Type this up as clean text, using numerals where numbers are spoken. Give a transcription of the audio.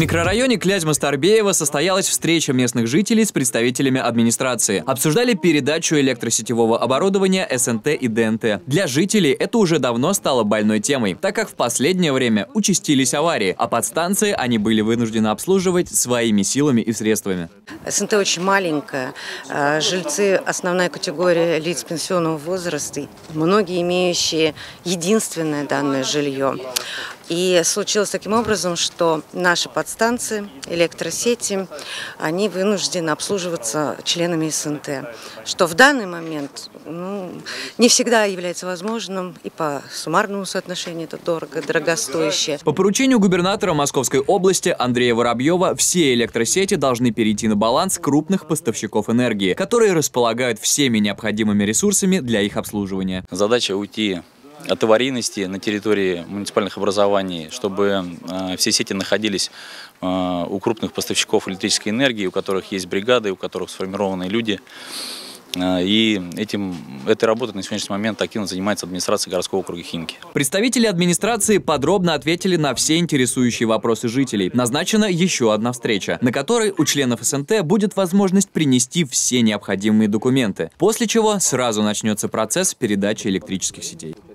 микрорайоне Клязьма-Старбеево состоялась встреча местных жителей с представителями администрации. Обсуждали передачу электросетевого оборудования СНТ и ДНТ. Для жителей это уже давно стало больной темой, так как в последнее время участились аварии, а подстанции они были вынуждены обслуживать своими силами и средствами. СНТ очень маленькая, жильцы – основная категория лиц пенсионного возраста, многие имеющие единственное данное жилье. И случилось таким образом, что наши подстанции, электросети, они вынуждены обслуживаться членами СНТ, что в данный момент не всегда является возможным, и по суммарному соотношению это дорогостоящее. По поручению губернатора Московской области Андрея Воробьева все электросети должны перейти на баланс крупных поставщиков энергии, которые располагают всеми необходимыми ресурсами для их обслуживания. Задача уйти от аварийности на территории муниципальных образований, чтобы все сети находились у крупных поставщиков электрической энергии, у которых есть бригады, у которых сформированы люди. И этой работой на сегодняшний момент активно занимается администрация городского округа Химки. Представители администрации подробно ответили на все интересующие вопросы жителей. Назначена еще одна встреча, на которой у членов СНТ будет возможность принести все необходимые документы, после чего сразу начнется процесс передачи электрических сетей.